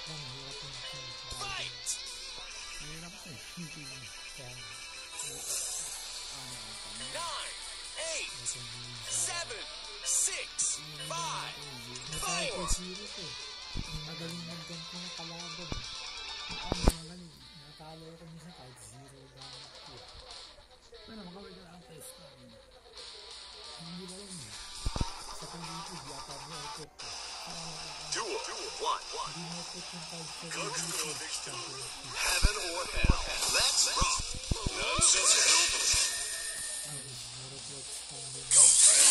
Mahirap yung Fight! mahirap eh. Hindi kaya 9, 8, 7, 6, 5, 4. zero ko. Magaling ng ganito na kalaban. Magaling. Natalo ko minsan kahit zero gamit ko. Pero makawin ka ang test na. Hindi ba yun? Sa pang-YouTube yata mo ito. Duel 1. Hindi mo ito yung kahit sa YouTube. Heaven or hell. Let's rock. Nonsensical. Reflex standing. Go.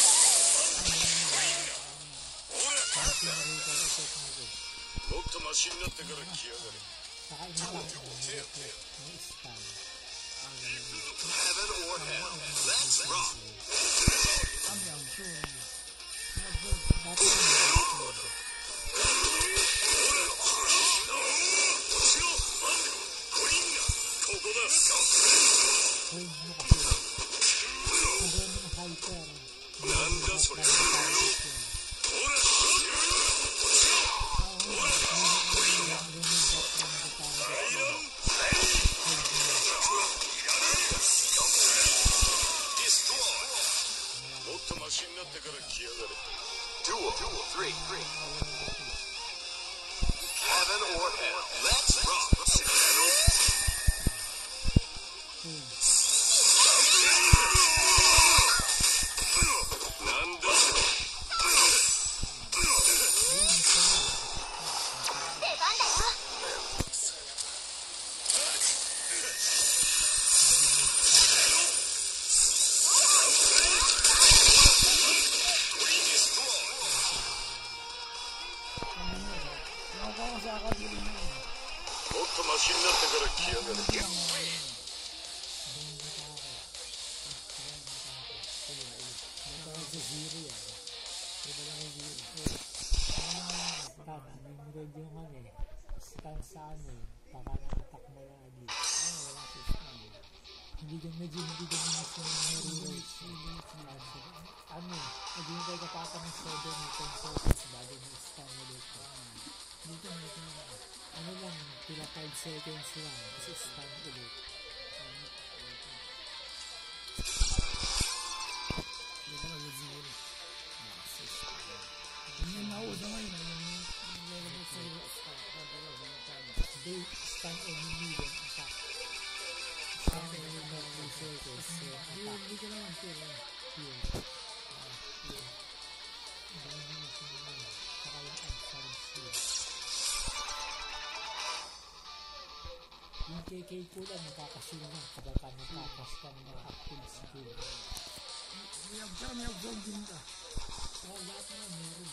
Kasi narito ko ito mo. もっとマシになってから来やがれ。 Saka inatake mo yung style. Heaven or hell. Let's rock. Ang yung show. Dati hold mo kasi. Sobrang mga hyper. なんだそれ。 もっとマシになってから来やがれ。Duel 3. Heaven or hell. Let's rock. なんだそれ。もっとマシになってから来やがれ。 Hindi dyan medyo hindi dyan yung mas yung heroes. Ano, hindi tayo kapata ng 7 seconds bago mo-stun ulit. Dito ano lang, pila 5 seconds lang kasi stun ulit. Dito na mag-zero. Yung nauza ngayon, yung level sa they stun enemy when attack. Stun enemy na 3 seconds. Hindi ka naman pila. Saka yung outside shield. Yung KK ko lang nakakashield lang kapag ka nakakas ka ng active skill. May absorb din ka. Kaya lahat na meron.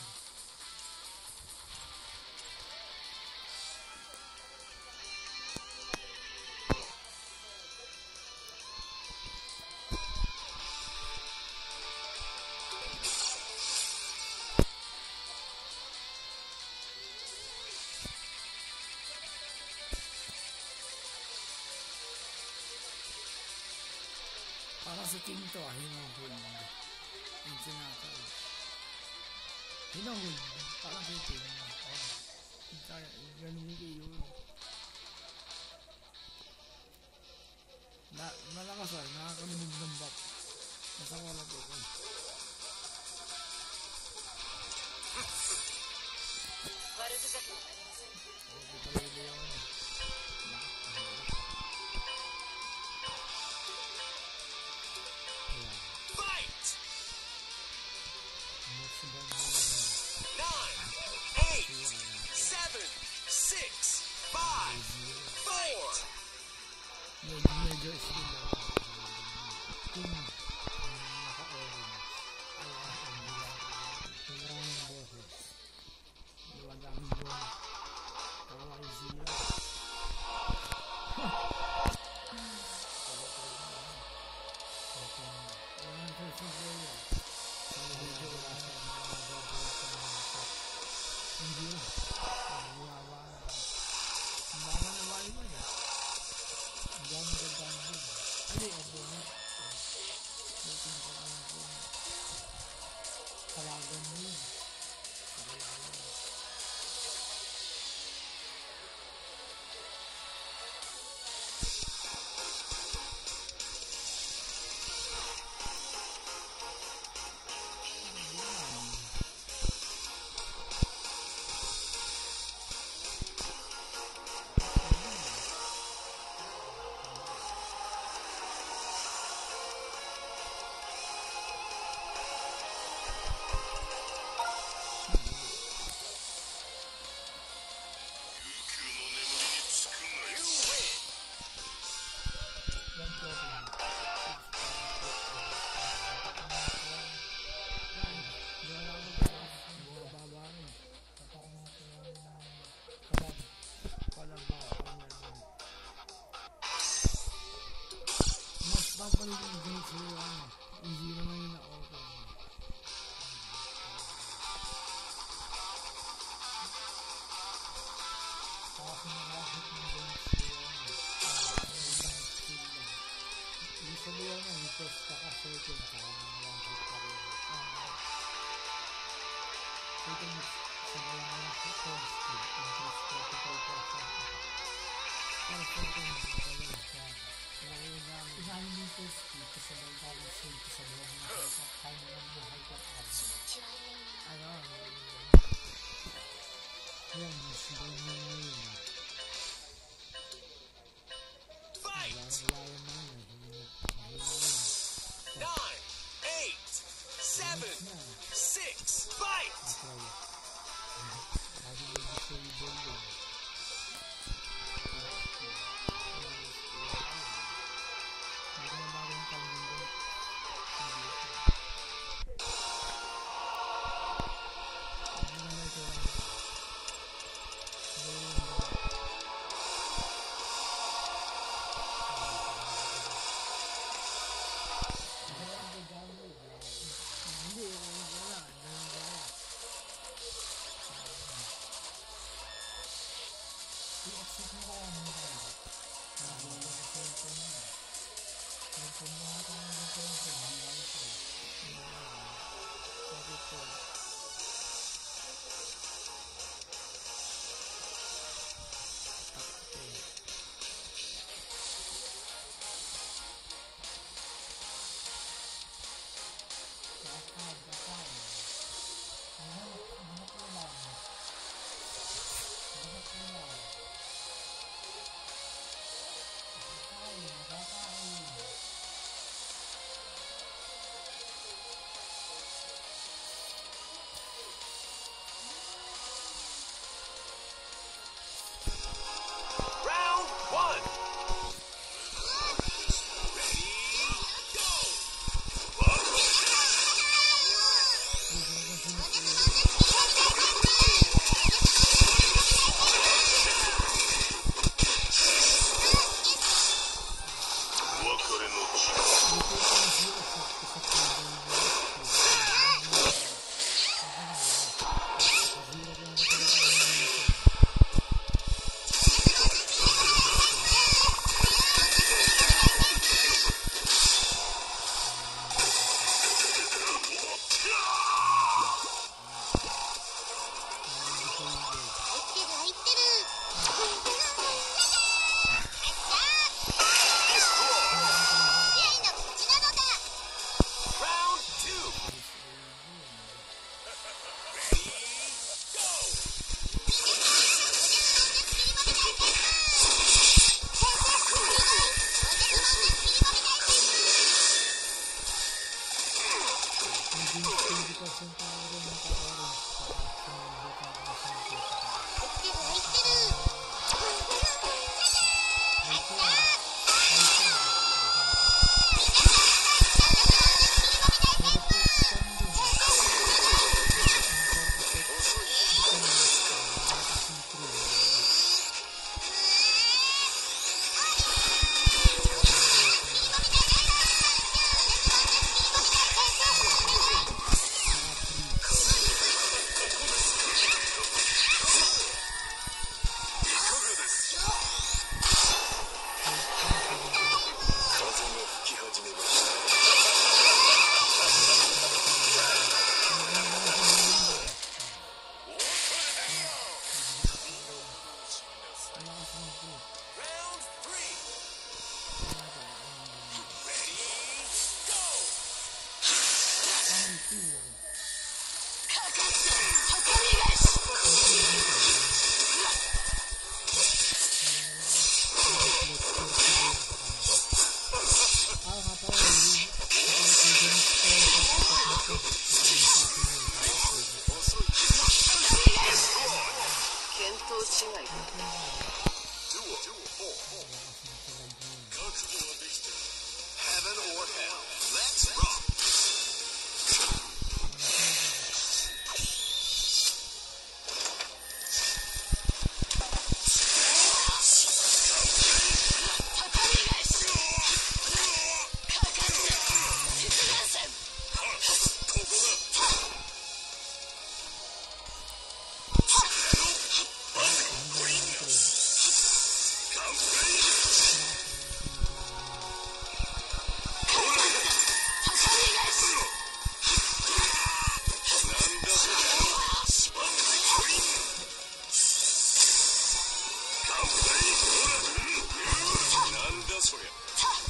Para sa team to, hinahul. Yung sinakal. Hinahul. Para sa team. Ganun yun. Malakas ay, nakakaminig ng back. Nasa wala po ko. Medyo skin daw. Team naka-orange. Maraming boses. Madaming boses. Kawai zero. Walang person player. Medyo wala sa mga boses sa mga top. Hindi na. Nagiyawa na. Ang dama na live eh. Ang dami ng dami. Ano yung bonus? はね、ミコスタか聖剣からのワンヒットパレード。聖剣にそのまま通してインクリストとかいただいた。聖剣にそれをした。Inahin yung test dito sa banda ng sink sa buwan na kaya ng buhay ka ano yan mas ganyan na yun wala naman yun 9, 8, 7, 6 fight! Lagi na disable yun だそりゃ。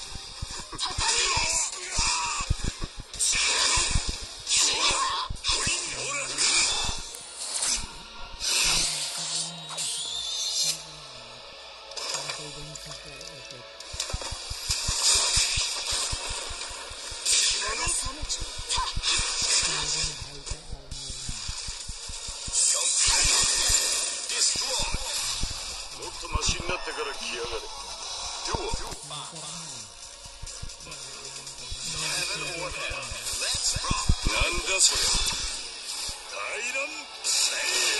もっとマシになってから来やがれ。なんだそりゃ。大乱セイヤ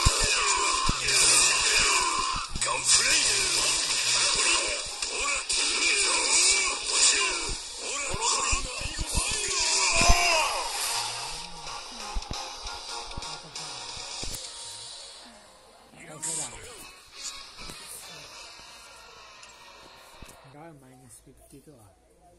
ーガンプレイ。ほら minus 52 ah.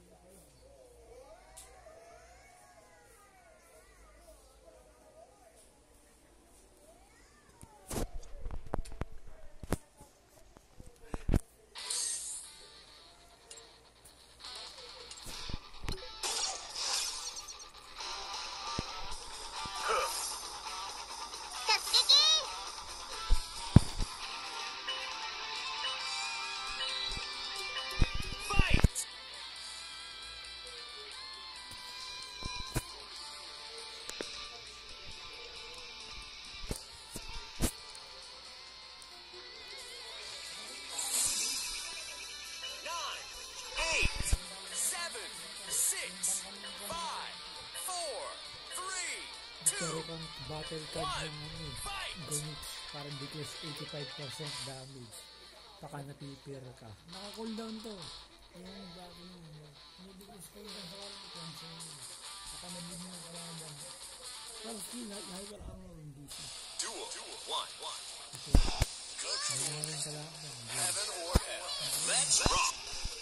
Pero kung battle card ng Gonix para decrease 85% damage, baka napipir ka. Naka-cooldown to. Yung battle mo, may-decrease cooldown sa cancel. Baka nabigyan ng kalaban. Pero still, lahat wala kang hindi siya. Duel 1. Kasi may rin kalaban. Heaven or hell. Let's rock.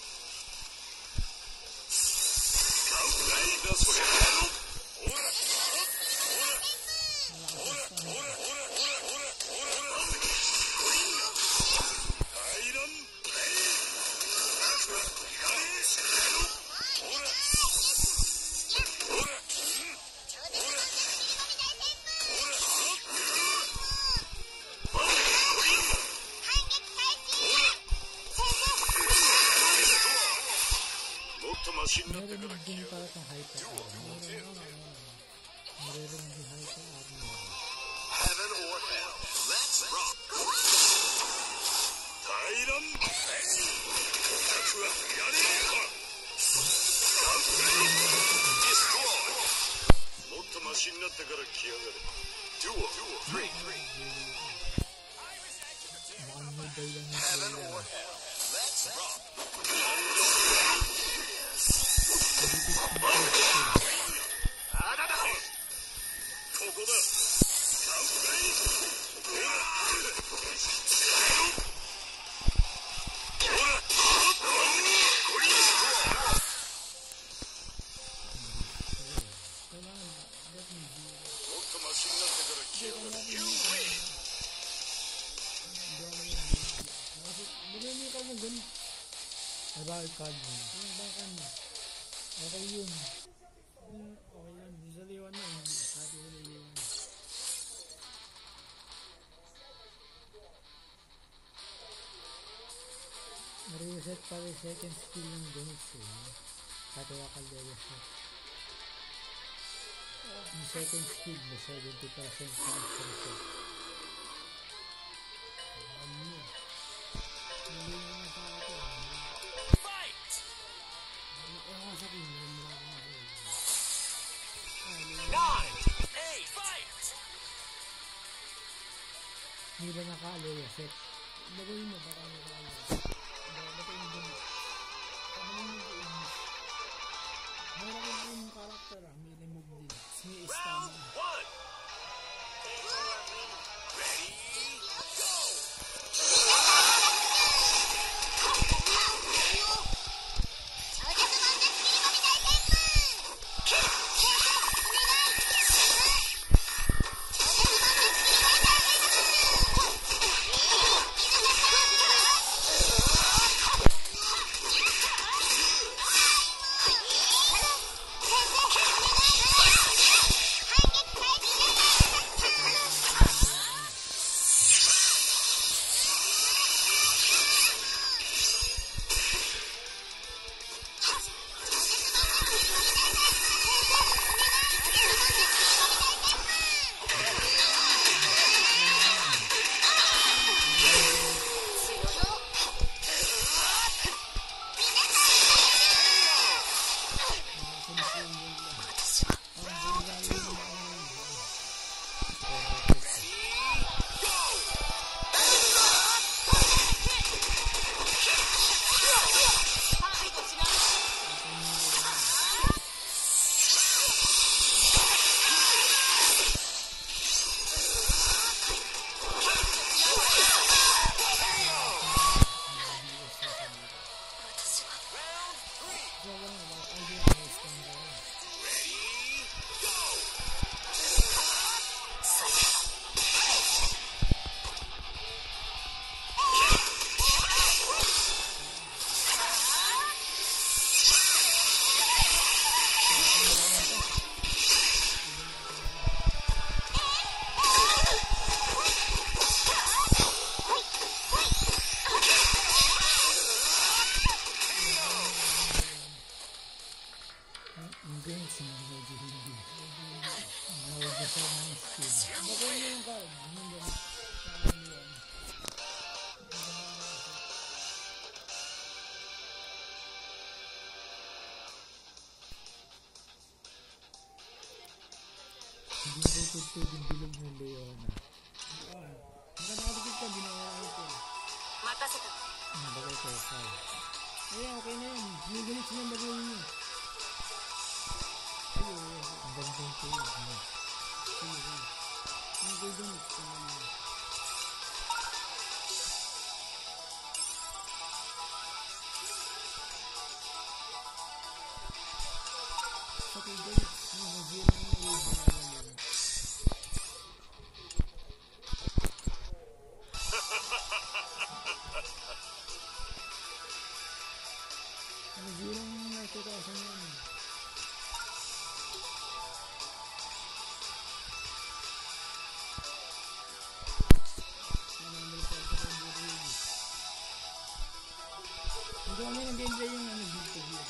Meron din para sa hyper armor. Meron din hyper armor. Heaven or hell. Let's rock. Tairan. Destroy. もっとマシになってから来やがれ。Duel 3. Heaven or hell. Let's rock. ここだ。 Bakal mo. Yung bakal mo. Okay yun. Okay yan. Di sa liwan na. Hindi. Sabi ko na liwan. Reset pa rin second skill ng Gonix eh. Katawa ka level set. Yung second skill mo 70% chance reset. Ano yun? Naliwan na sa akin. Hindi ba naka-alaya set? Lagay mo baka naka-alaya. Lagay mo din. Meron ko yung character ah. May remove din. May stamina. Ready, go! tugtugin bilog ng Leona. Hanggang nakadikit ka, binawalan ito. Bagay ko, kaya. Eh, okay na yun. Giniganit sila ang bagay niyo. Ang gandang tuwid mo. Sige. Ang giniganit. Sa giniganit. Nag-zero ng original. Nag-zero ng nagtatasan yan. Hindi kami nag-enjoy yung dito yun.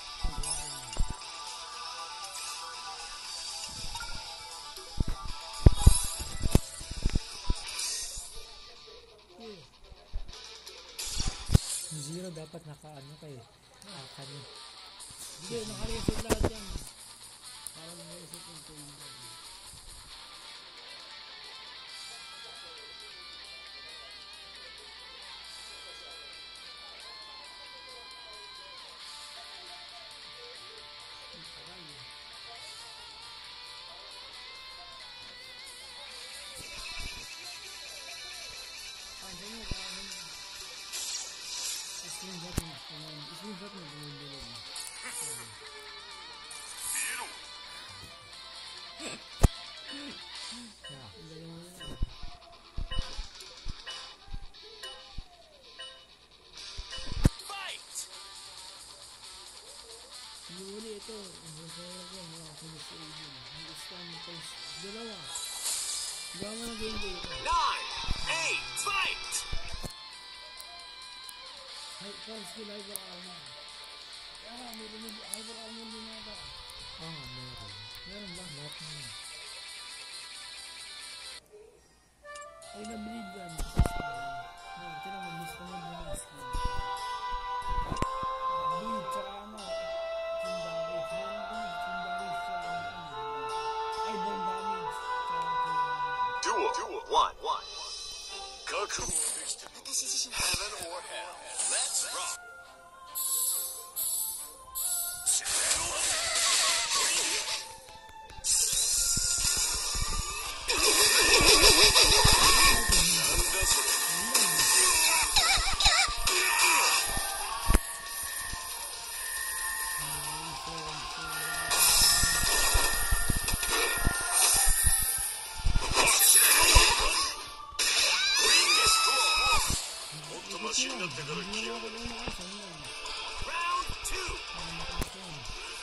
Zero dapat nakaano kayo. Kanya. Hindi, naka-reset lahat yan. Parang naka-reset yung tuwing. Uli ito, masaya ko mga kumisaitin. Mag-scan ito. Dalawa. Gawa mo na game ito. 9, 8, fight! First skill, hyper armor. May rinid, hyper armor din nata. Meron. Meron ba? Lahat na yun. Ay, nabilid yan. Tinan mo, miss naman mo na skill. Bleed, tsaka ano. Team damage. Meron ko na. Team damage tsaka ay, bomb damage. Tsaka team damage. Duel 1. Kaku. Heaven or hell. Let's rock. Round 2.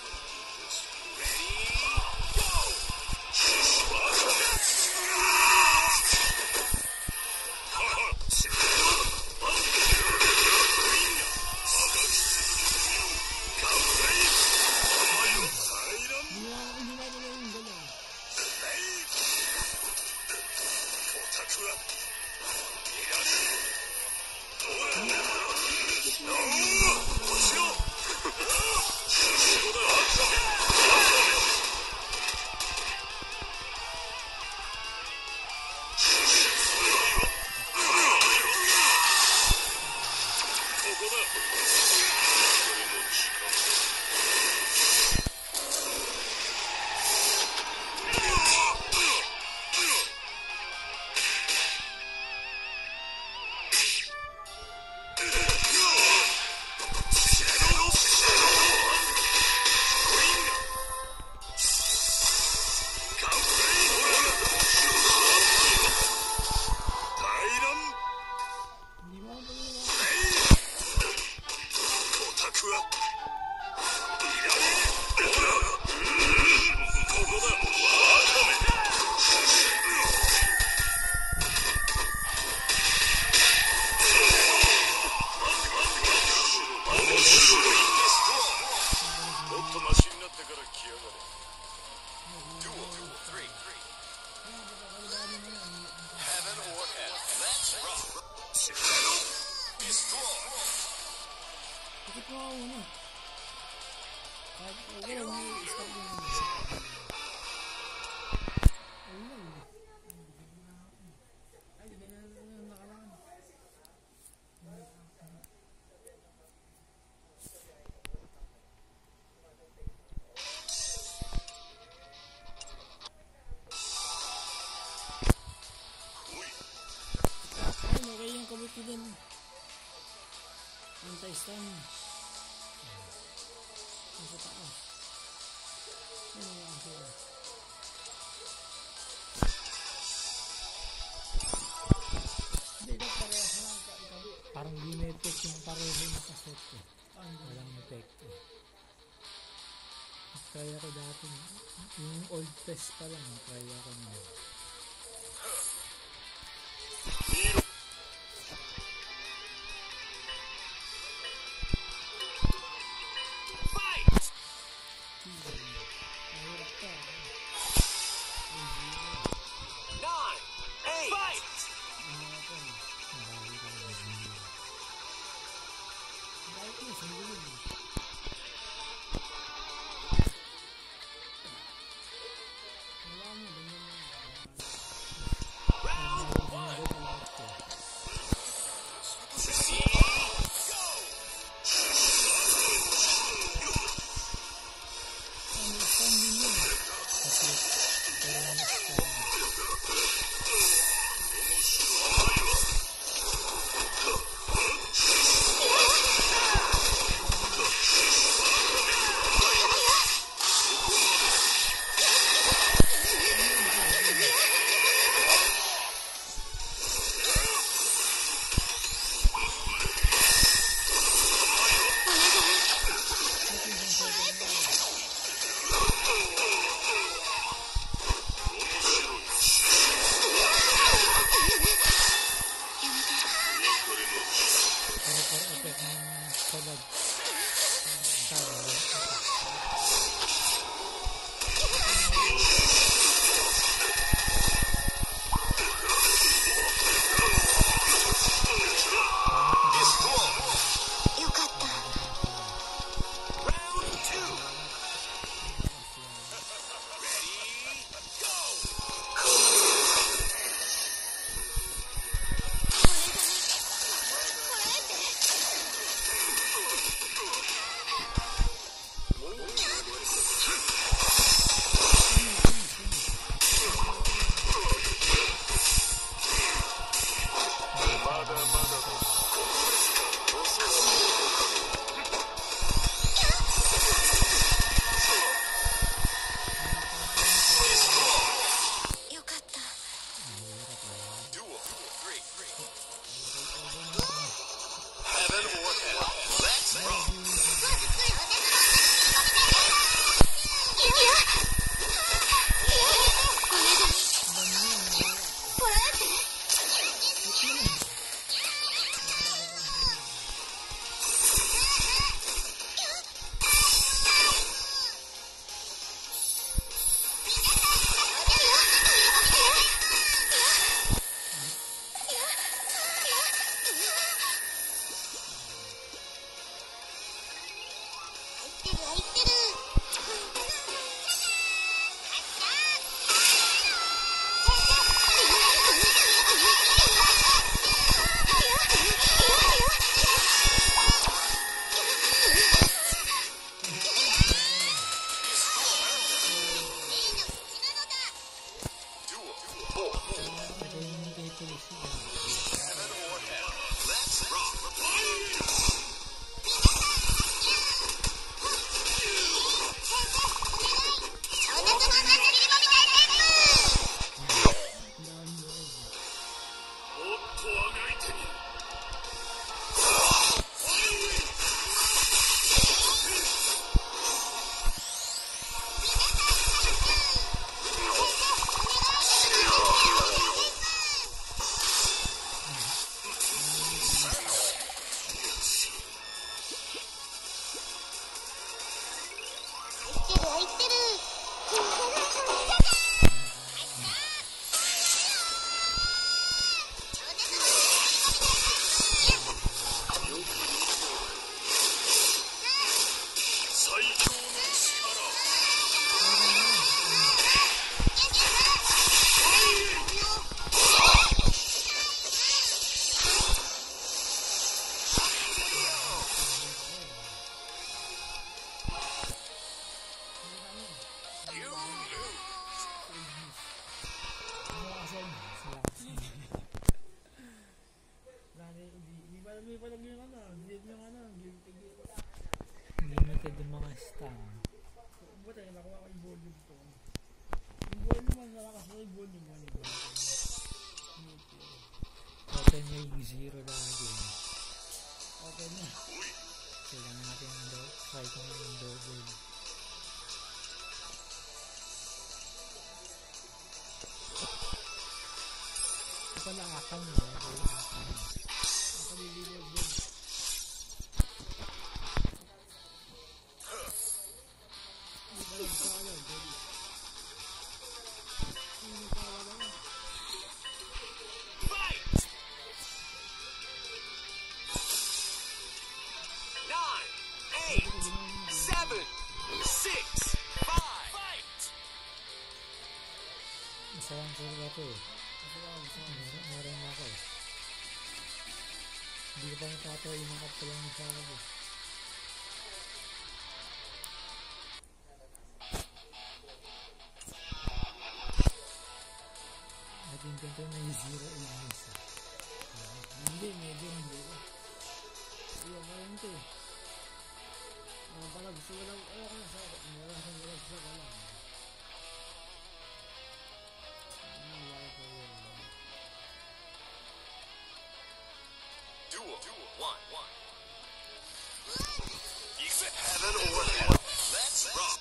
Bakit mo ako una? Wala, may stop din. Ayun lang. anti-stun. Nasa taas. Ano nga ang sila? Hindi na parehas na ikabi. Parang di na effect yung pareho na kaset eh. Walang effect eh. Kaya ko dati, yung old test pa lang, kaya ko na. Mahirap ka. 9, 8, fight! Bakit mo, sandali mo. Wala mo, ganyan mo. May palag yung ano, delete yung ano, guilty gear. Limited yung mga stun. Buta yung nakuha ko yung volume to. Yung volume man, nakakas mo yung volume man. Okay, may 0 lagi. Okay na. Kailangan natin try ko na yung double. Ito pala akam mo. Nakalililig din. Hindi pa lang sa alam. Hindi pa lang. Fight! 9, 8, 7, 6, 5. Fight! Masayang ko na ito eh. Meron na ako eh. Hindi ko pa natatawa yung mga kaptalang na sa ako. Natin ganito na yung 0 illness. Hindi, medyo hindi. Iya, ngayon ito eh. Pala gusto ko lang, ayaw ko na sa ako. Wala kang wala gusto ko lang. Duel 1. Heaven or hell. Let's rock.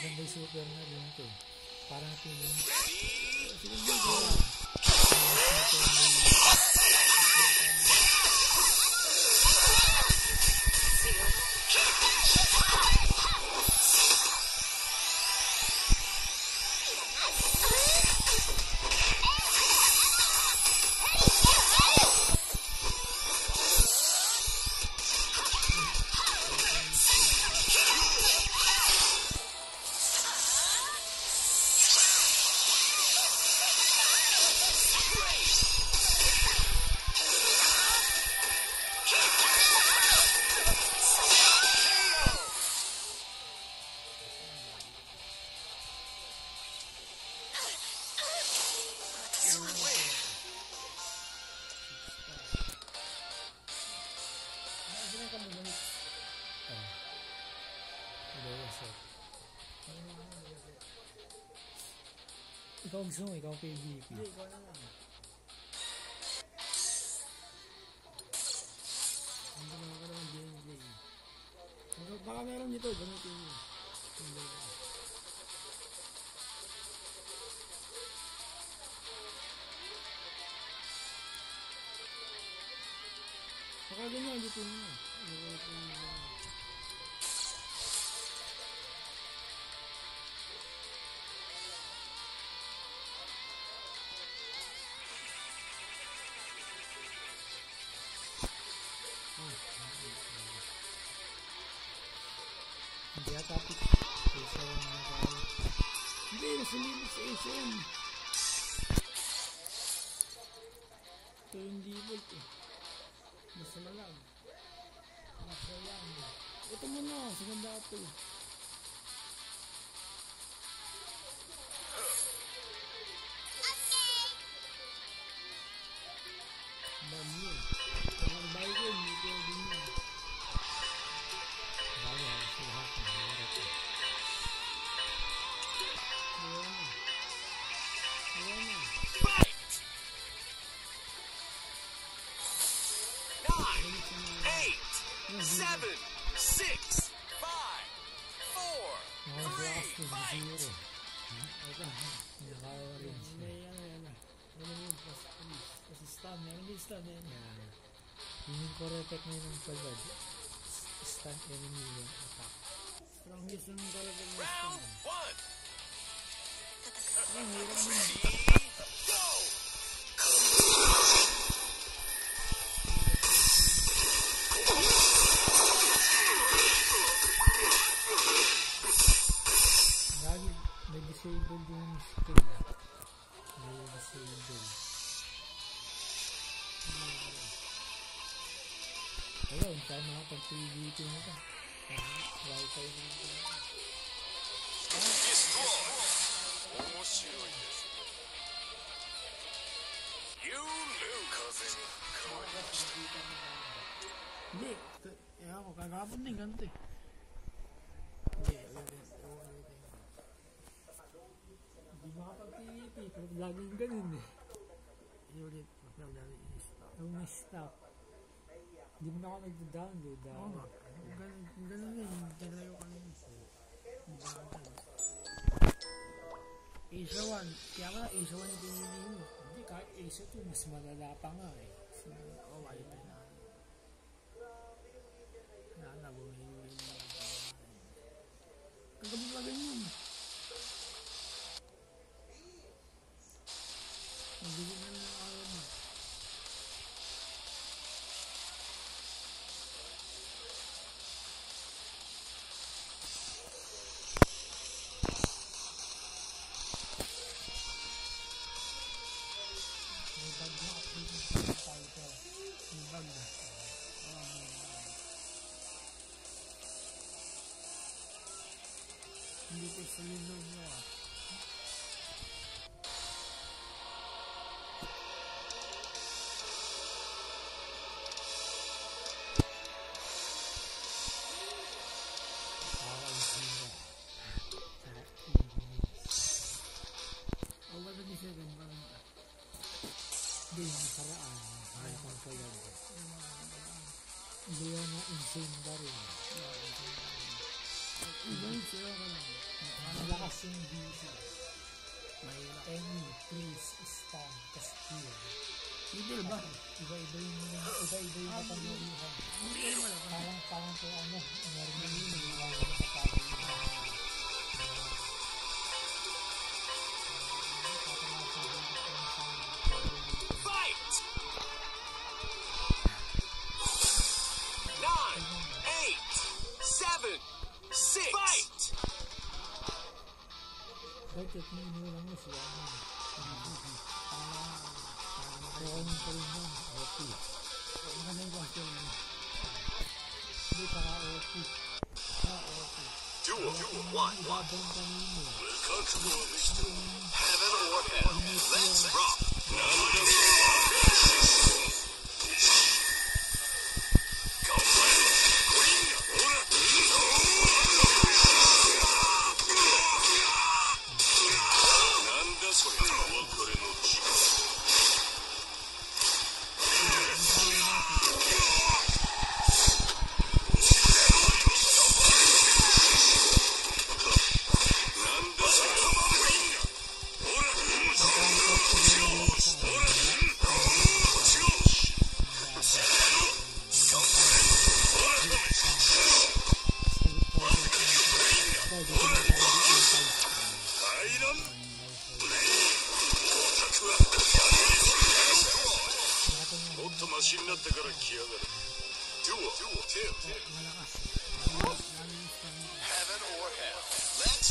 maganda yung super na din ito. Parang feeling. Sige ba? Ikaw gusto mo, ikaw PvP. Hindi, ikaw na lang. Hindi naman ka naman gameplay. Baka meron nito, gamitin mo. Hindi ka. Baka ganyan, dito mo. Hindi ata pick. Isa lang mga tayo. Hindi, nasa limit sa SM. Ito yung default eh. Nasa malag. Nasa yan. Ito mo na, saganda ito. Dami yun. Kung bayo ko, hindi ko din yun. Bago, lahat na hirap eh. Ayan na. Ayan na. Fight! 9, 8, 7, 6, 5, 4, Nakakalas ko sa fight! zero. Ito, nakaka-range na. Ayan na. Ayan yung plus stun. Meron din stun. Ayan na. Yan. Yun yung core effect na yun ng pagod. Stun enemy yung attack. Strongest ng talaga ng stun. Round 1. Ang hirap din. Ready, go! Lagi may disable din yung skill. May disable. Ayun, tayo makapag-PvP nito. Wi-Fi na ito. Destroy! 面白いです。You lose! 風に変わりました。 Hindi. Ewan ko, kagapon din ganito eh. Hindi, ulit. Hindi makapag-PvP. Pero laging ganun eh. Ulit. Lagi i-stop. Yung na-stop. Hindi mo na ako nag-download. Oo nga. Ganun yun. Talayo ka rin. Asia 1. Kaya nga Asia 1 yung pinili mo. Hindi, kahit Ace 2, mas malala pa nga eh. Oh, ayun na. Nana, bumili. Kagabog na ganyan. Magbigit na lang ako mo. May bag na update yung title. Yung bag na. Hindi ko sa lino mo ah. Zero. O, wala ni Seven pa rin. Hindi, yung nakaraan. Mayroon ko yan. Hindi yan na insane ba rin. Iba yun sila ka lang. Racing DC. Mahirap. Any, please, stand, Castile. Idol ba? Iba-iba yung katangyarihan. Hindi ko naman. Parang kay ano, meron na yun, sa pag-ibig. Fight! 9, 8, 7, 6. Fight! Bakit ninulang mo siya? Parang pa rin yun, OP. Maganda yung question mo. Hindi para OP. OP. Duel 1, 1. Ibabang kanino. Heaven or hell. Let's rock. Heaven or hell. Let's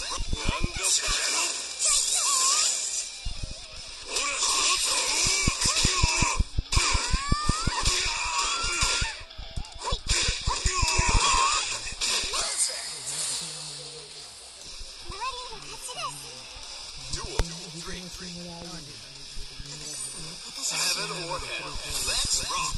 Heaven or hell. Let's rock.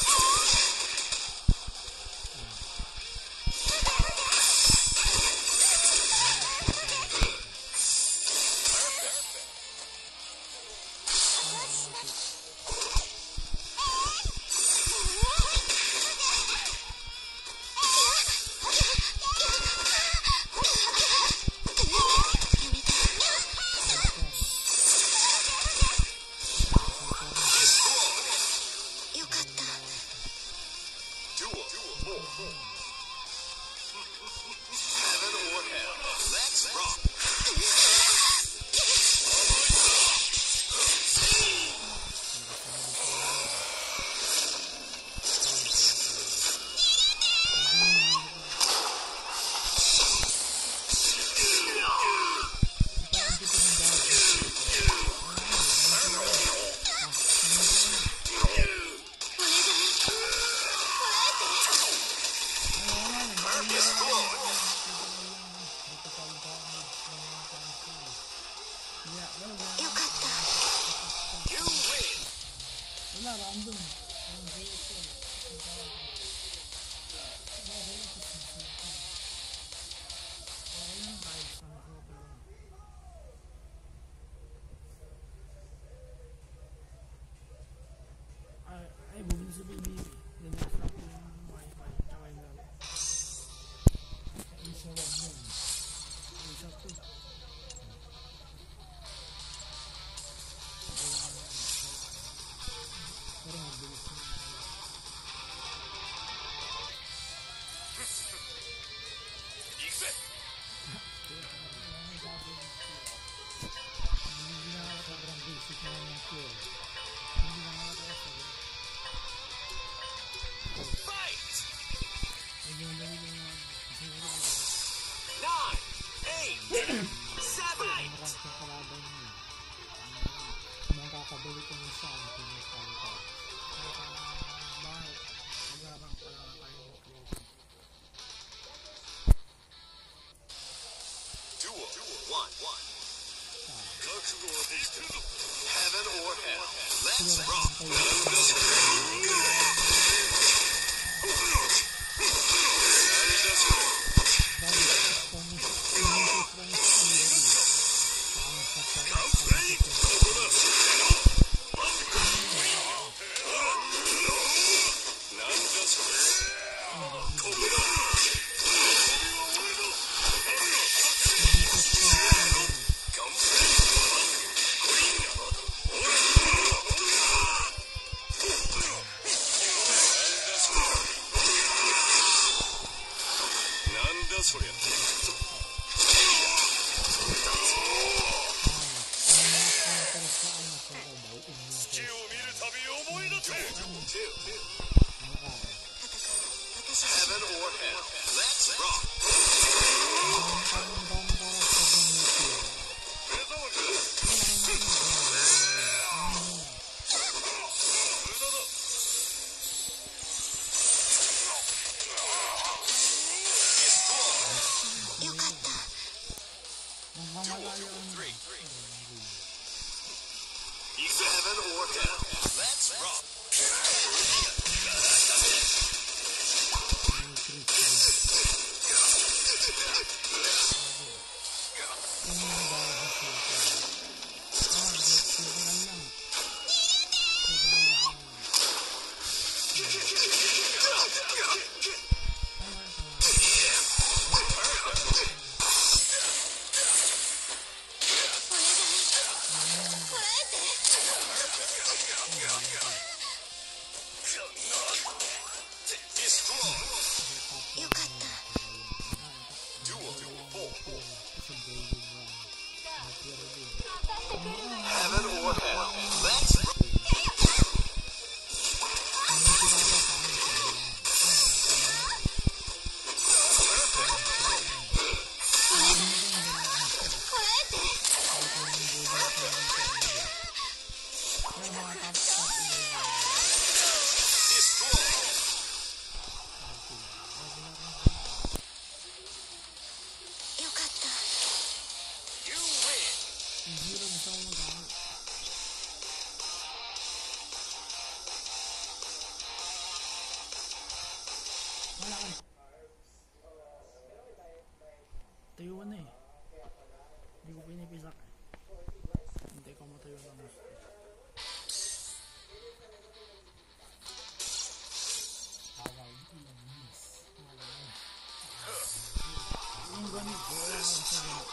Heaven or hell. Let's rock. Ay, bumili si baby. Dinasap ko yung wifi. Tsaka yung lalo. Isa lang yun. Isa to. Pero mabilis na. Hindi na sobrang basic na yung kill. Hindi na nakakasal. Fight! Medyo madali lang yung kasi wala ako. 9, 8, 7. Marang kang kalaban niya. Nang kakabalik ko niya saan, pinatawag ko. Bakit? Maglabang pa lang tayo ng creative. Duel 1, 1. Heaven or hell. Let's rock. Mukhang malayo ang He's heaven or hell. Let's rock. Heaven or hell. Let's rock. You win. Zero gusto ko mag-out. Wala ka. Tayuan na eh. Hindi ko pinipisak. Hindi ko matayo ng gusto. Yung ganit ko, wala ka sa ganit.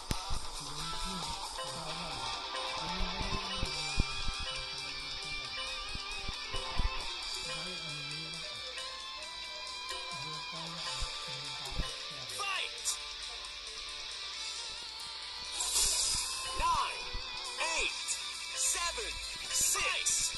Fight! 9, 8, 7, 6.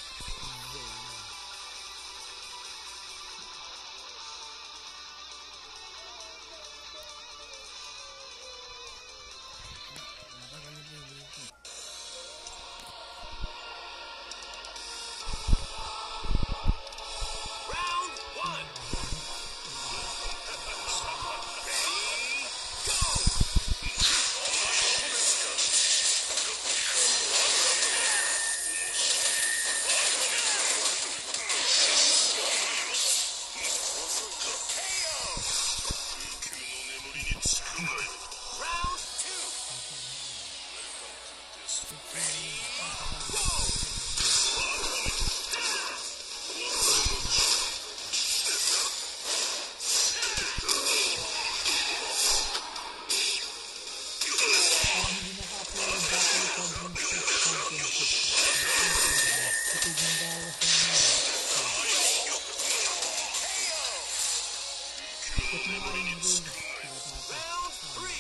Round 1. Ready, go! Round 2. Ready, go! Round 3.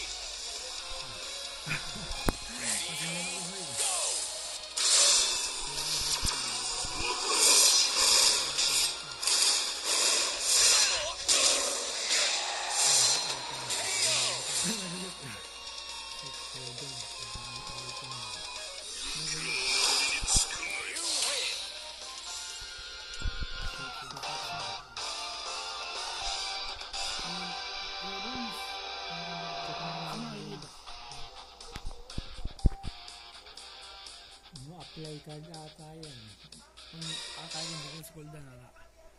You win. Apply card ata yan. Ang akala mo kung school na wala.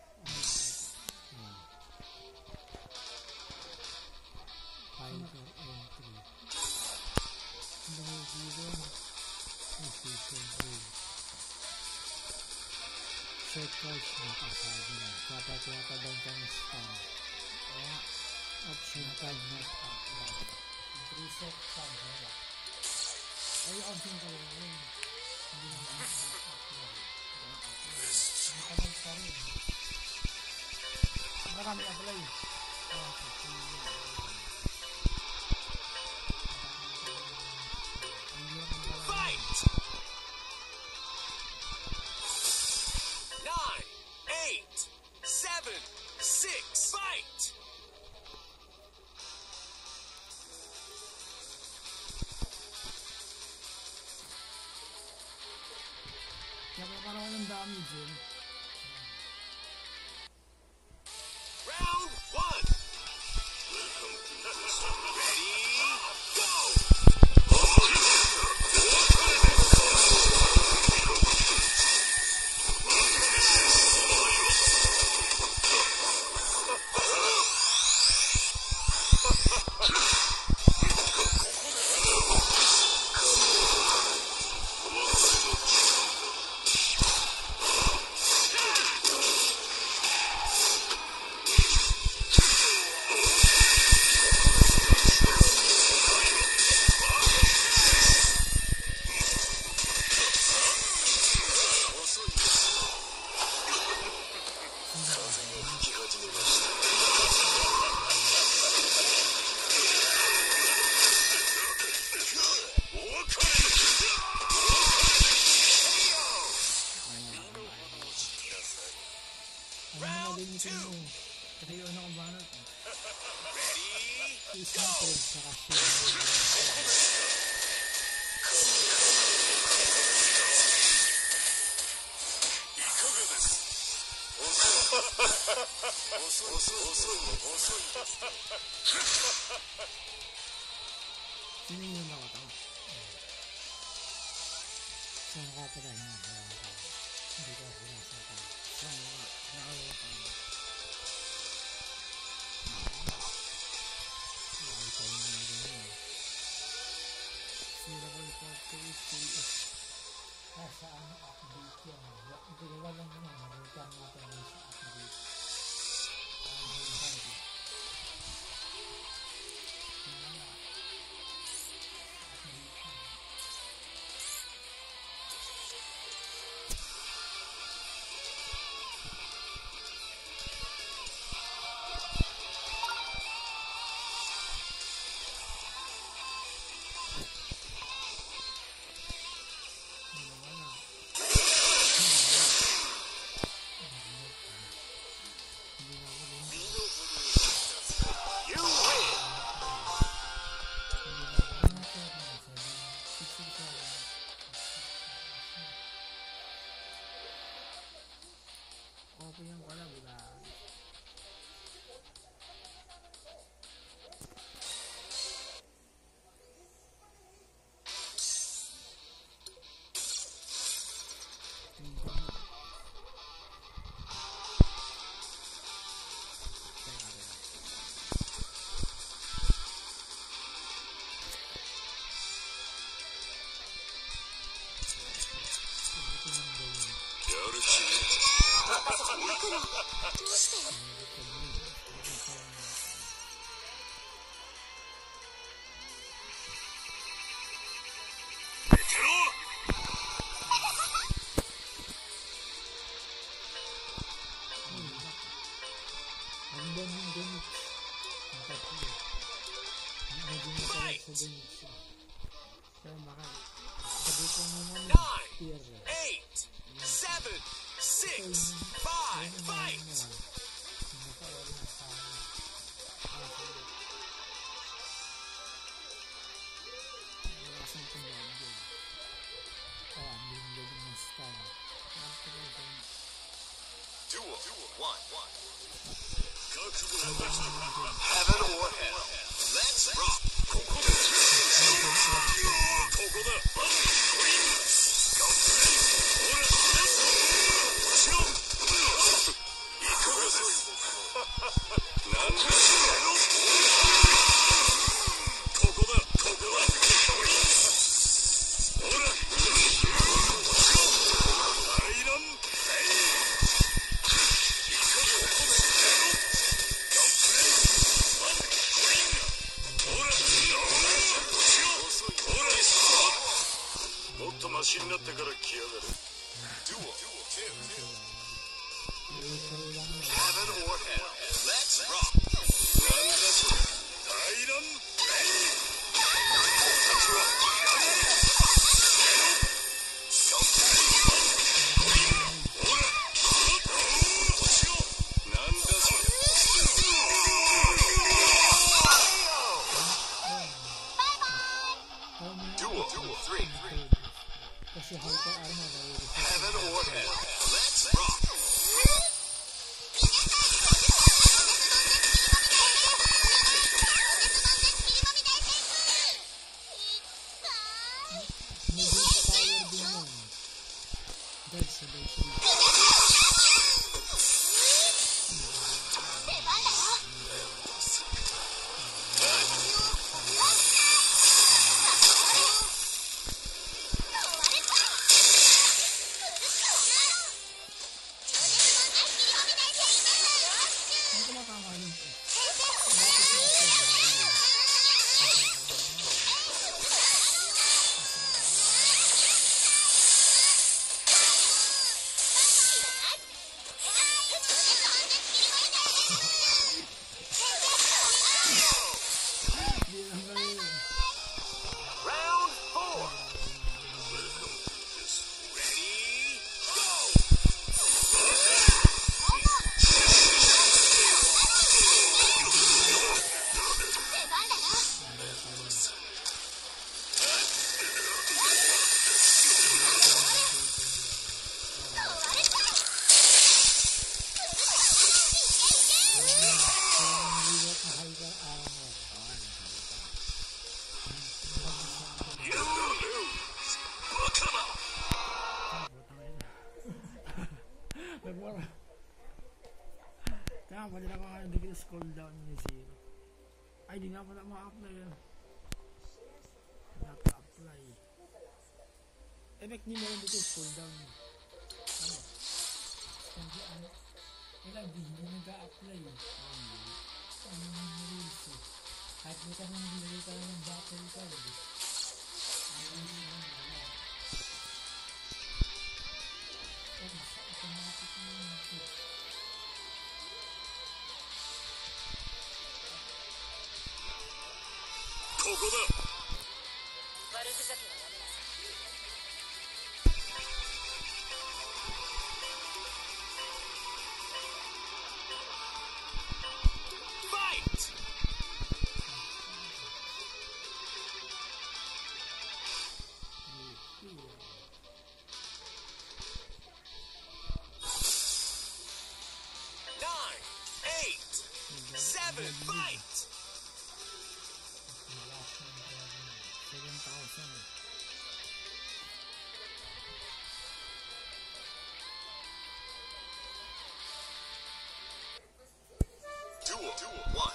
File for entry. Ang dami zero. Station 3. Set cards na kasabi na. Dapat yata doon kang scan. Kaya option card not apply. Reset card wala. Ay, option ka lang yun. Hindi naman apply. Nakapag pa rin. Marami apply. Fight! 9, 8, 7, 6. Fight! Kaya parang walang damage yun. Round 1. Ready, go! シンプルに探してるいかがです遅い全然言うんなかったな。 その方がいいので理解不能されたらそういうのが長いわけね。 割といいのでね新型に変わってるっていう。 Nasa ano update yan. Dalawa lang yun. Return natin yun sa update. Opo yan ko lang, diba? Ang daming gamit. Ang tatlo. Medyo matalag sa gamit siya. Pero mahal. Sabi ko naman tier. 8, 7, 6, 5, fight! Naka-ori na sa amin. Wala kasing tindahan dyan. Kaya ang galing ng style. Duel 1. Heaven or hell. Let's rock. ここだ。もっとマシになってから来やがれ。Duel 2. Heaven or hell. Let's rock. なんだそれ。大乱レイン。たちはやれ。ほら。なんだそれ。Duel 3. Kasi hyper armor na yun. Heaven or hell. Let's rock. Medyo power din yun. Dahil sa battery. Hindi ko makakain. scroll down yung zero. Ay, di nga pala ma-apply yun. Naka-apply. Effect nyo meron dito yung scroll down. Ano? Hindi ano. Kaya hindi nag-a-apply. Ano yung rules eh. Kahit di ka nang nilagay ka ng battle card eh. Ano yung wala. Automatic na yun ito. ここだ。 悪ふざけはやめなさい。 ファイト。9, 8, 7, fight! 7,000 eh. Duel 1.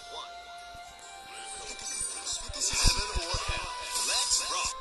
7 or hell. Let's rock.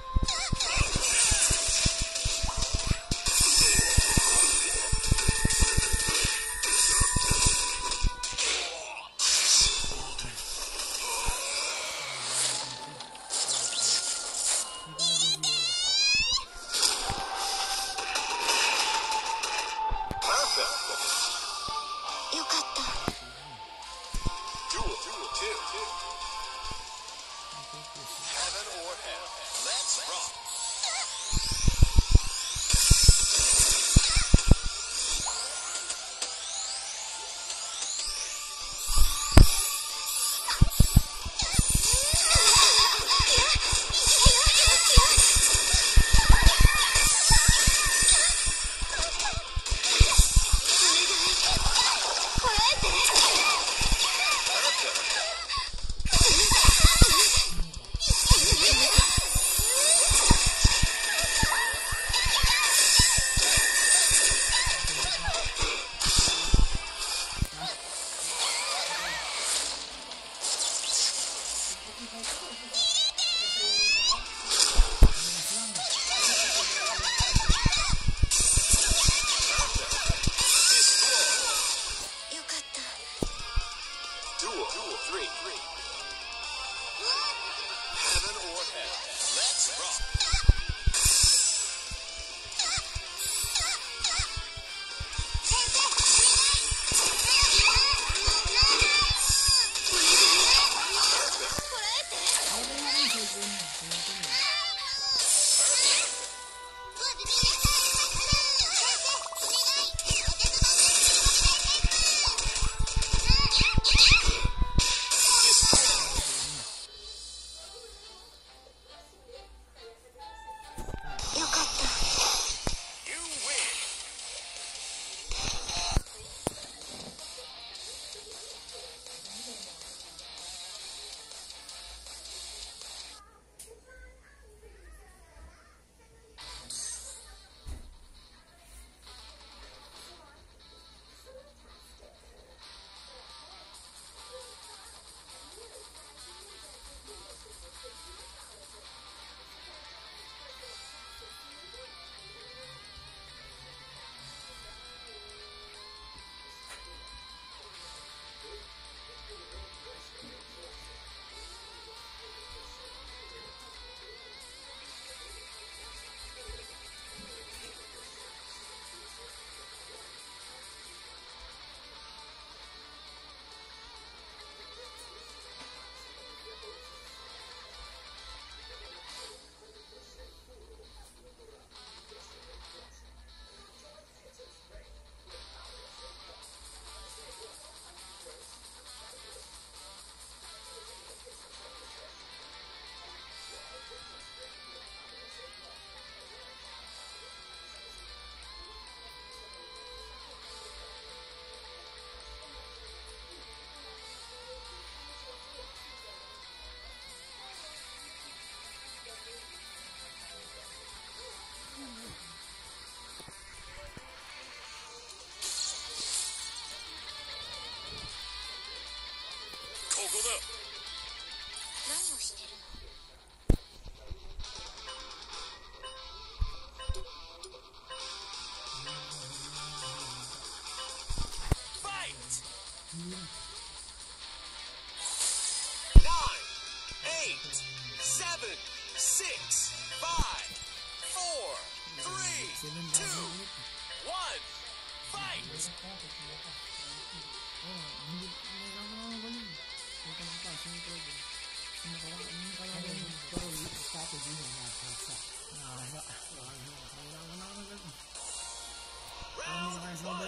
6, 5, 4, 3, 2, 1, fight! Hindi naman ganun. May kanata, siyempre. Pero yung strategy niya nakasa. Kailangan na ganun. Hindi na kayo sabi.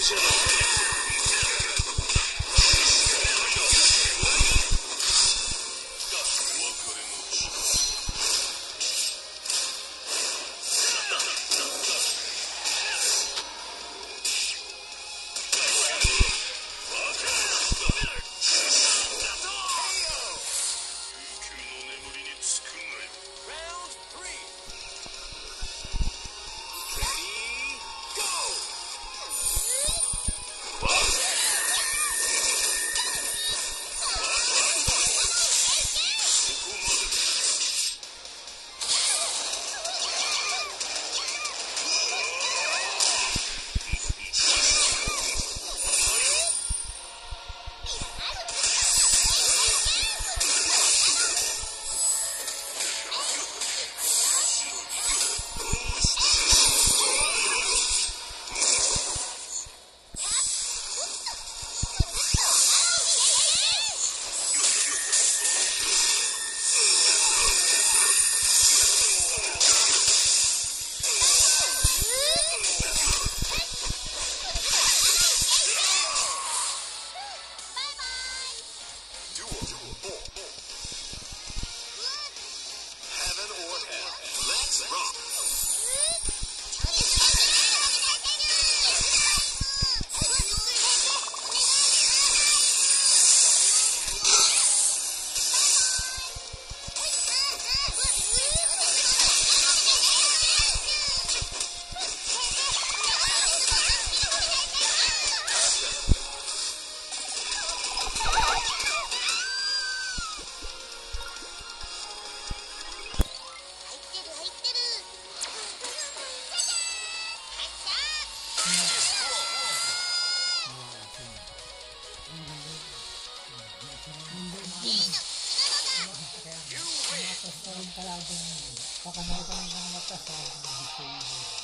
Pakanalitan ng mata sa gusto yun.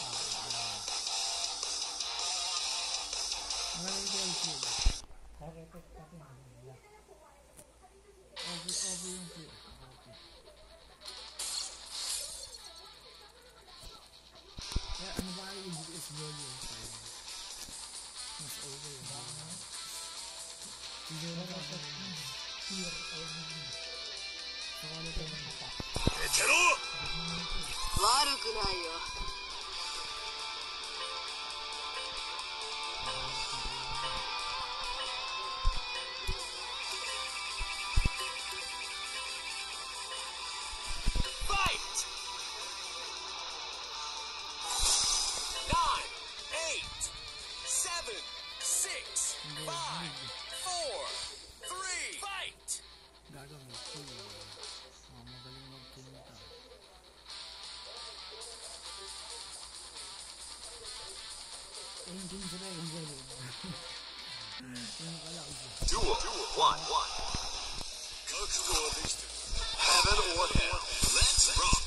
Maraming DLC. Repeat natin. Over yung play. Kaya ano ba yung GS volume? Mas over yun. Hindi na dapat here over yun. Pakanalitan ng mata. 悪くないよ。 Duel 1. Heaven or hell. Let's rock.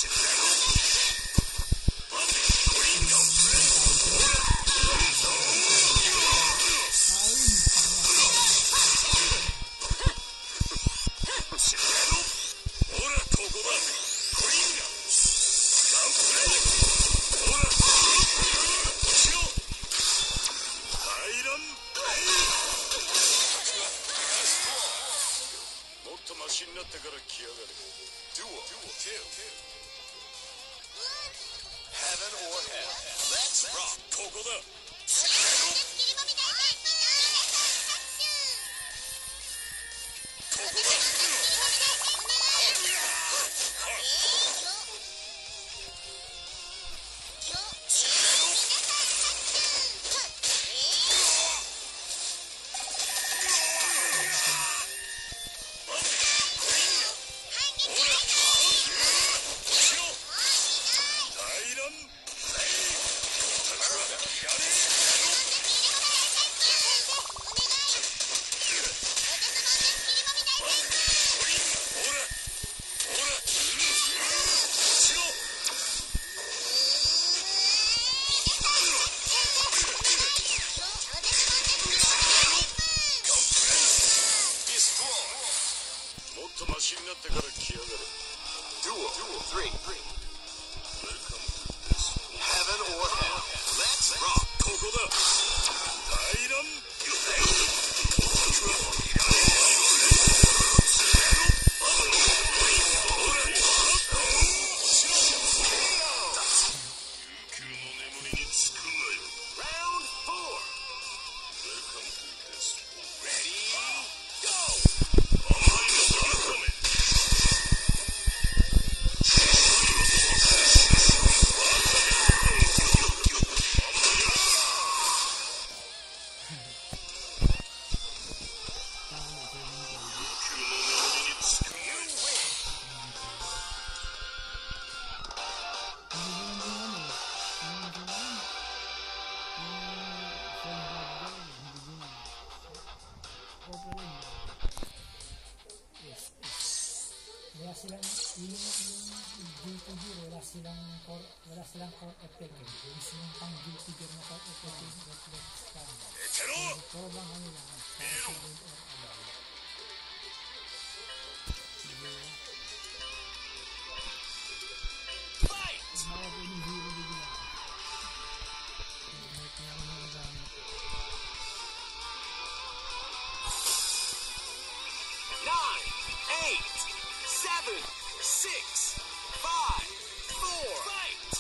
Duel 2. Heaven or hell. Let's rock. ここだ。Duel 3. Welcome to this. Heaven or hell. Let's rock. ここだ。 silang wala silang core effect eh. Yung mismong pang guilty gear na core effect yung reflex scan. Puro lang ano lang, shield or ano. Mga pinihiro bigla. May ako mga gamit. 9, 8, 7, 6, 5, 4, fight!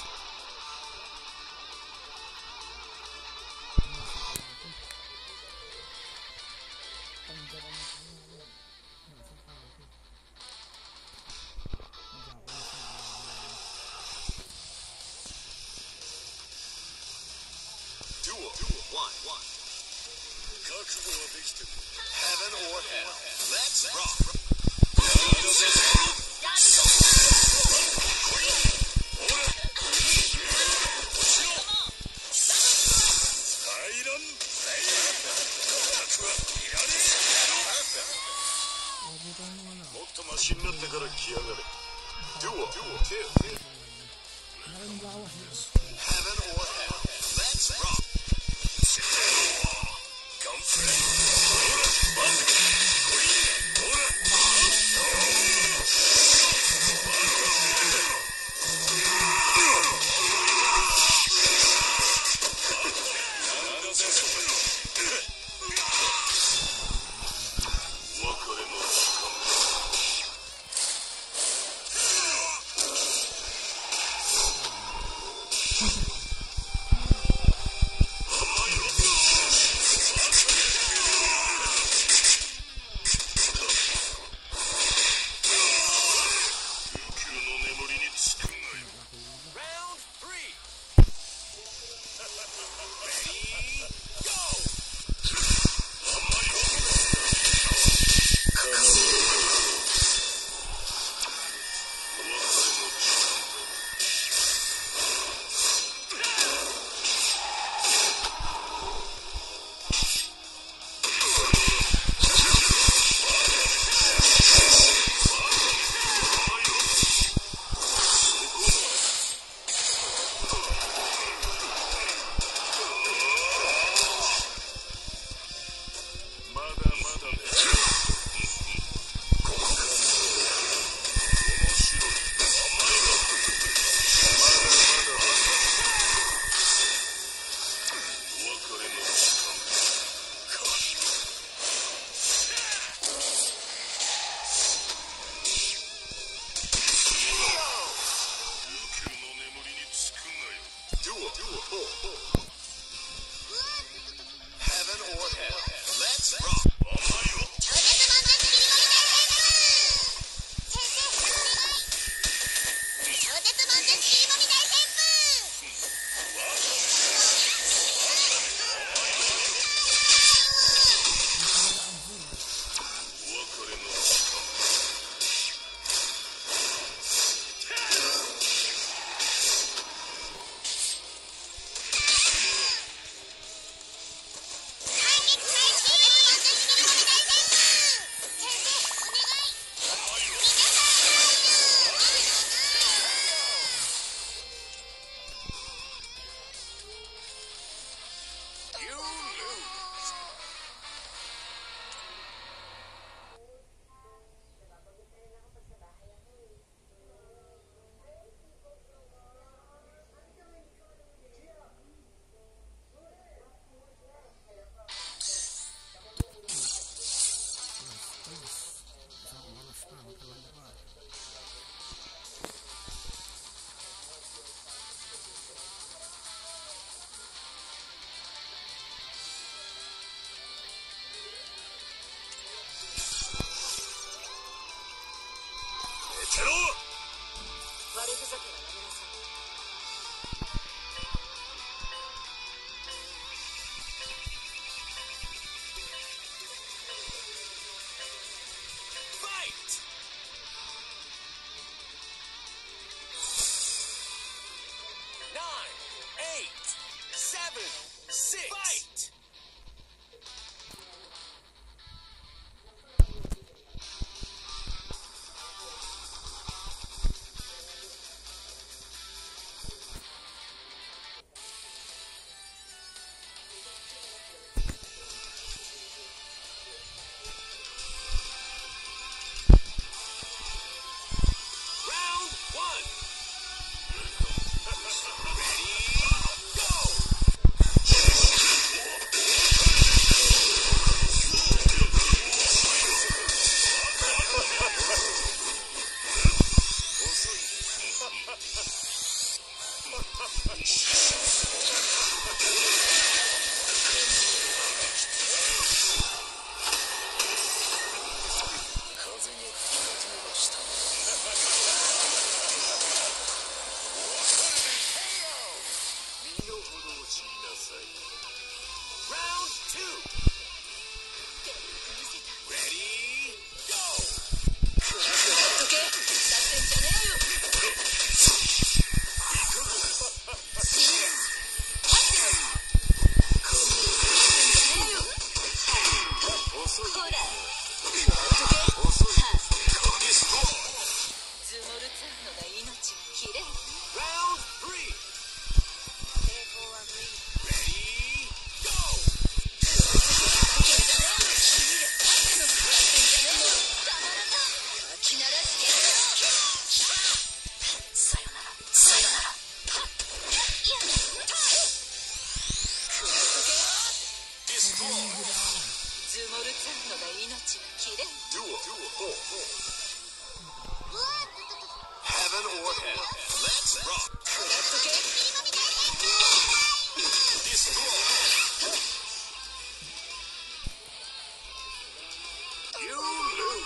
Duel 1. Heaven or hell. Let's rock. もっとマシになってから来やがれ。Duel 2. Heaven or hell. Let's rock. Heaven or hell. Let's rock. フラット系 Destroy. You lose.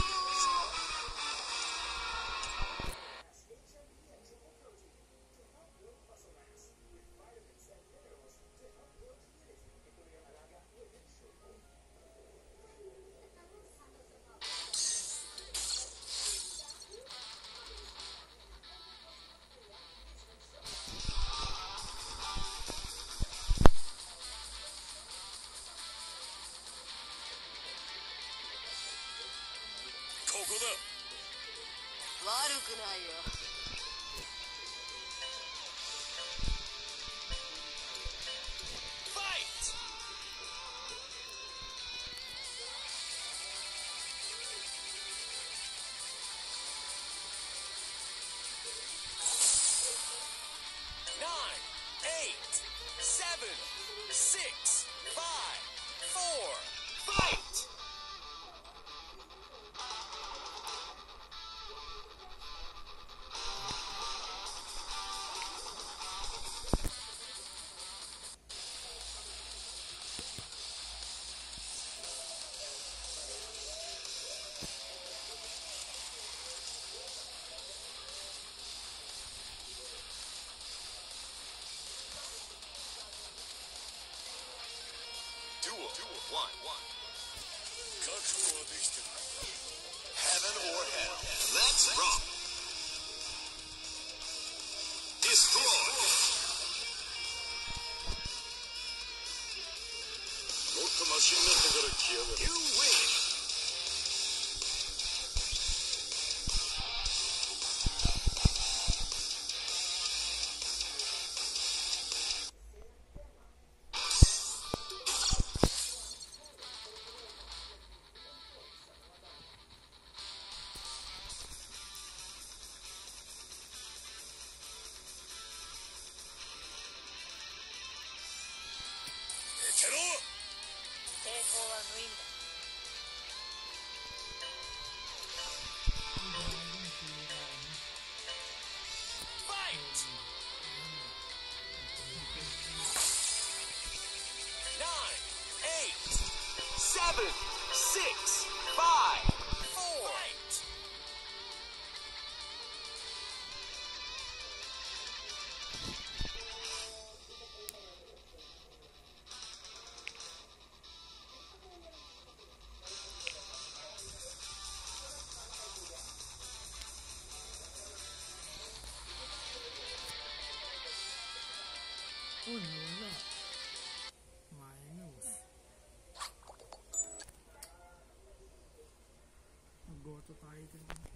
ここだ。 悪くないよ。 ファイト。Nine, eight, seven, six, five, four, fight. 覚悟はできてる。Heaven or hell. Let's rock. Destroy. もっとマシになってから来やがれ。You win. けろ。 抵抗は無意味だ。 Fight. 9, 8, 7, 6, 5, 4. Fight. おい、なんだ。前のゴートと相手の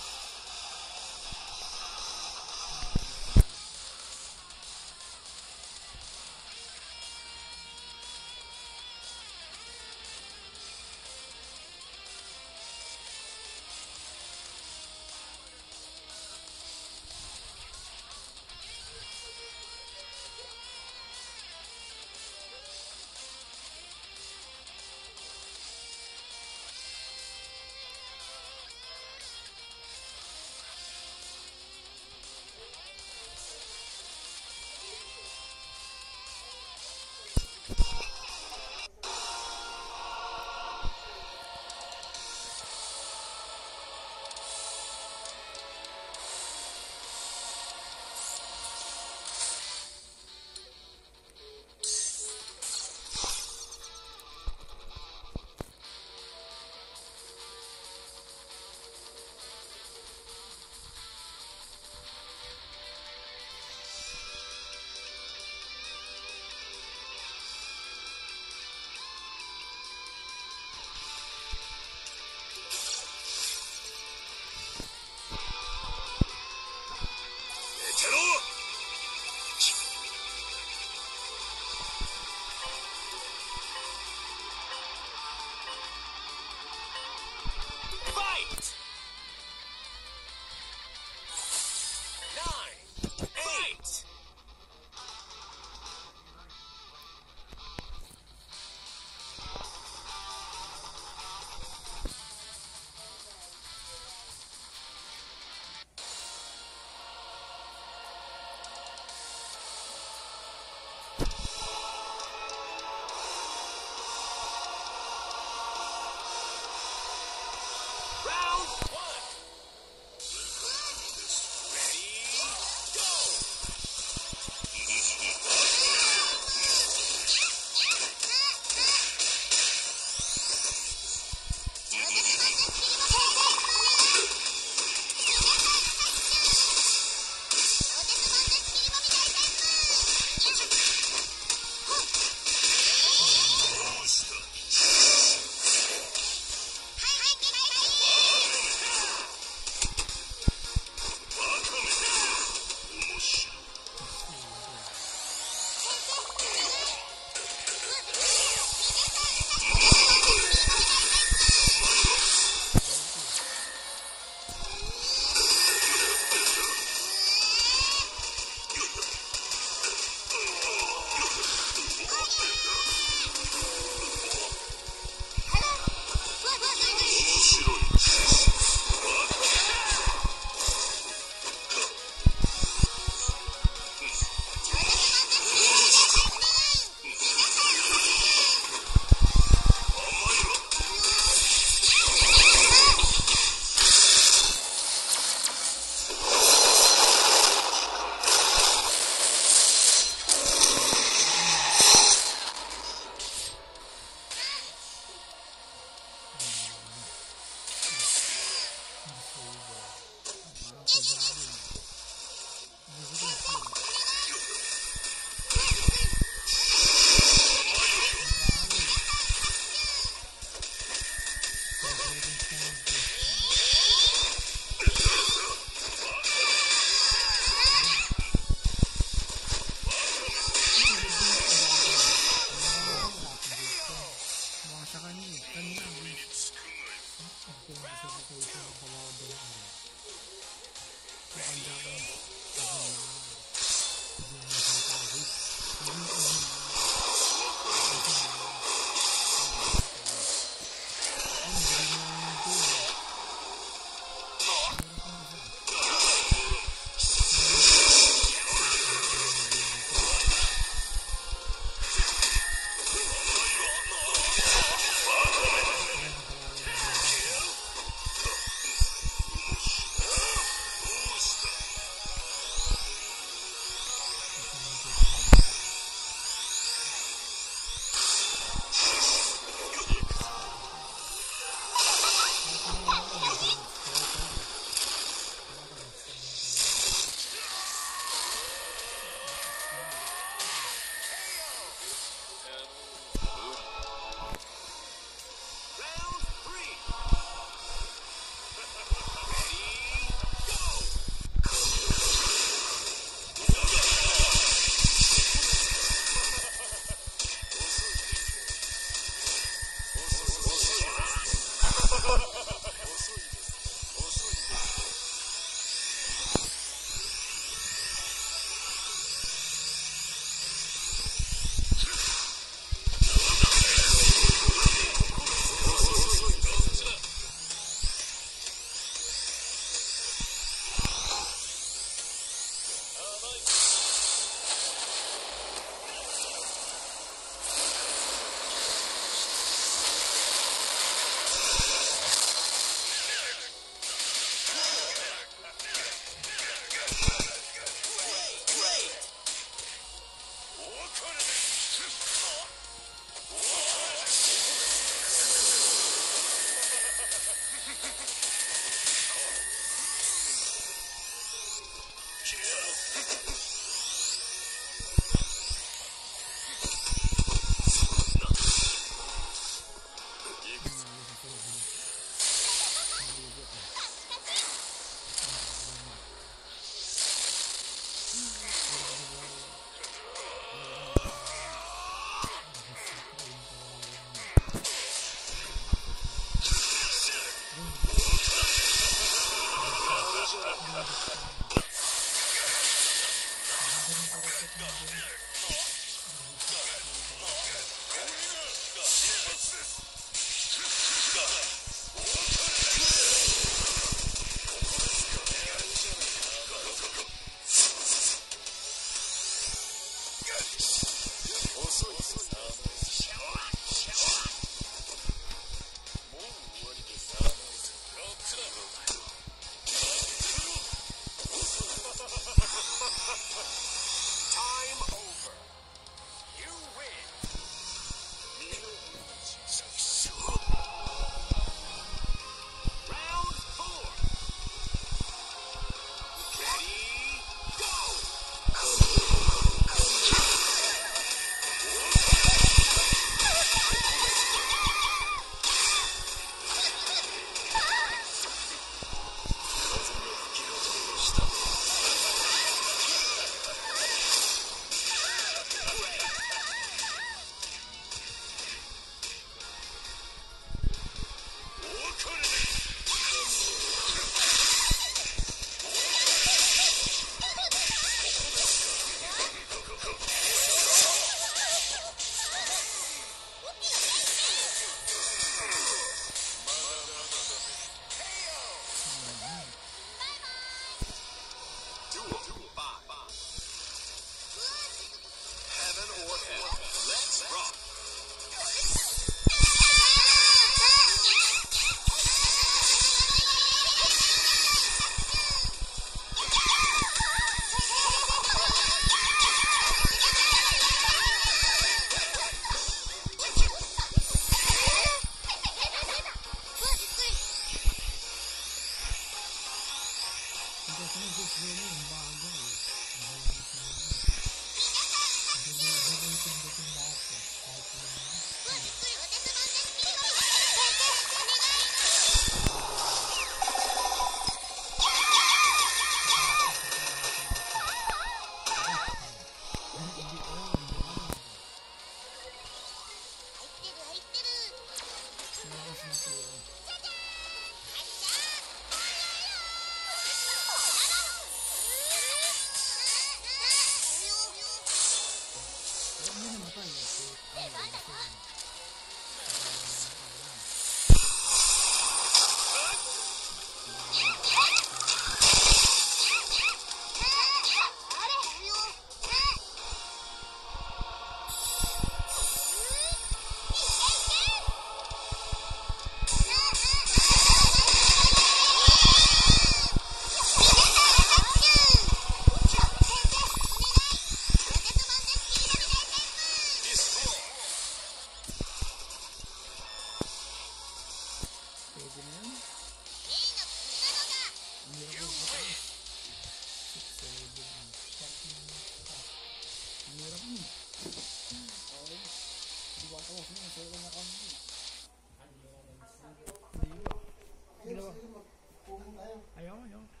Ayaw.